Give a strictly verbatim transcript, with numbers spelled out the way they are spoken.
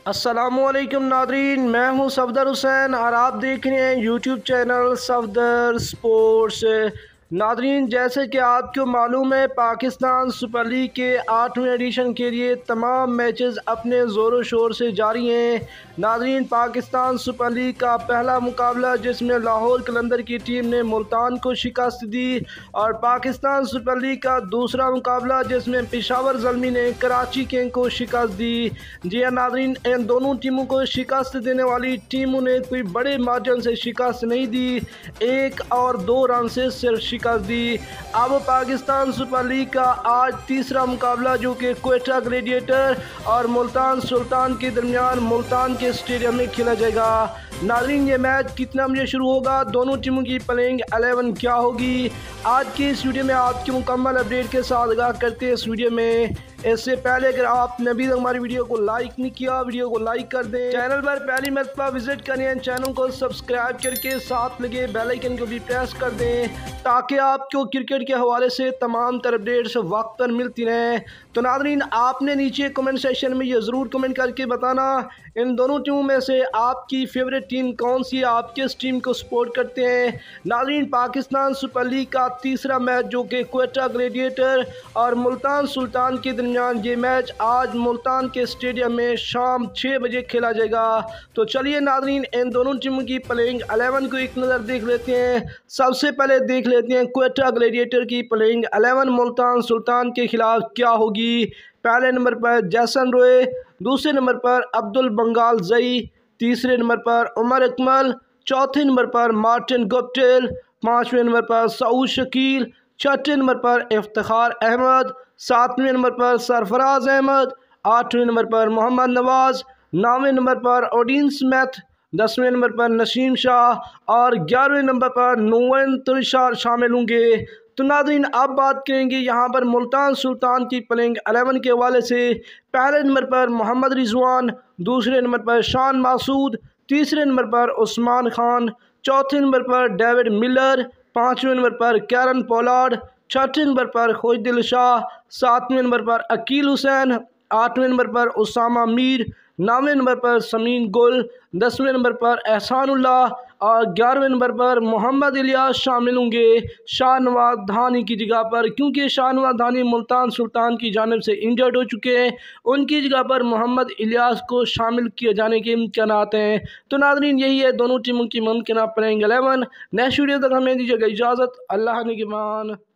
अस्सलामुअलैकुम नादरीन, मैं हूं सफदर हुसैन और आप देख रहे हैं यूट्यूब चैनल सफदर स्पोर्ट्स। नादरीन, जैसे कि आपको मालूम है, पाकिस्तान सुपर लीग के आठवें एडिशन के लिए तमाम मैचेस अपने ज़ोर शोर से जारी हैं। नादरीन, पाकिस्तान सुपर लीग का पहला मुकाबला जिसमें लाहौर कलंदर की टीम ने मुल्तान को शिकस्त दी, और पाकिस्तान सुपर लीग का दूसरा मुकाबला जिसमें पेशावर ज़ल्मी ने कराची किंग को शिकस्त दी। जी हाँ नादरीन, इन दोनों टीमों को शिकस्त देने वाली टीमों ने कोई बड़े मार्जिन से शिकस्त नहीं दी, एक और दो रन से सिर्फ शिकस्त दी। अब पाकिस्तान सुपर लीग का आज तीसरा मुकाबला जो कि क्वेटा ग्लेडिएटर और मुल्तान सुल्तान के दरमियान मुल्तान के स्टेडियम में खेला जाएगा। नाज़रीन, ये मैच कितना बजे शुरू होगा, दोनों टीमों की प्लेइंग एलेवन क्या होगी, आज की इस वीडियो में आपकी मुकम्मल अपडेट के साथ आगाह करते हैं इस वीडियो में। इससे पहले अगर आपने अभी तक हमारी वीडियो को लाइक नहीं किया, वीडियो को लाइक कर दें। चैनल पर पहली मरतबा विजिट करें, चैनल को सब्सक्राइब करके साथ लगे बेल आइकन को भी प्रेस कर दें ताकि आपको क्रिकेट के हवाले से तमाम तर अपडेट्स वक्त पर मिलती रहें। तो नाज़रीन, आपने नीचे कमेंट सेक्शन में ये ज़रूर कमेंट करके बताना इन दोनों टीमों में से आपकी फेवरेट टीम कौन सी है, आप किस टीम को सपोर्ट करते हैं। नाज़रीन, पाकिस्तान सुपर लीग का तीसरा मैच जो कि क्वेटा ग्लेडिएटर और मुल्तान सुल्तान के दरमियान, ये मैच आज मुल्तान के स्टेडियम में शाम छः बजे खेला जाएगा। तो चलिए नाज़रीन, इन दोनों टीमों की प्लेइंग एलेवन को एक नज़र देख लेते हैं। सबसे पहले देख लेते हैं क्वेटा ग्लेडिएटर की प्लेइंग एलेवन मुल्तान सुल्तान के खिलाफ क्या होगी। पहले नंबर पर जैसन रोए, दूसरे नंबर पर अब्दुल बंगाल जई, तीसरे नंबर पर उमर अकमल, चौथे नंबर पर मार्टिन गुप्टिल, पाँचवें नंबर पर सऊद शकील, छठे नंबर पर इफ्तिखार अहमद, सातवें नंबर पर सरफराज अहमद, आठवें नंबर पर मोहम्मद नवाज, नौवें नंबर पर ओडीन स्मिथ, दसवें नंबर पर नसीम शाह और ग्यारहवें नंबर पर नोवन तुरशार शामिल होंगे। तो नाज़रीन, अब बात करेंगे यहाँ पर मुल्तान सुल्तान की प्लेइंग एलेवन के हवाले से। पहले नंबर पर मोहम्मद रिजवान, दूसरे नंबर पर शान मासूद, तीसरे नंबर पर उस्मान खान, चौथे नंबर पर डेविड मिलर, पाँचवें नंबर पर कैरन पोलार्ड, छठे नंबर पर खुशदिल शाह, सातवें नंबर पर अकील हुसैन, आठवें नंबर पर उसामा मीर, नौवें नंबर पर समीन गुल, दसवें नंबर पर एहसानुल्लाह और ग्यारहवें नंबर पर मोहम्मद इलियास शामिल होंगे शाहनवाज धानी की जगह पर, क्योंकि शाहनवाज धानी मुल्तान सुल्तान की जानिब से इंजर्ड हो चुके हैं। उनकी जगह पर मोहम्मद इलियास को शामिल किए जाने के इम्कानात हैं। तो नाज़रीन, यही है दोनों टीमों की मुमकिन प्लेइंग एलेवन। नेक्स्ट वीडियो तक हमें दीजिएगा इजाज़त। अल्लाह निगहबान।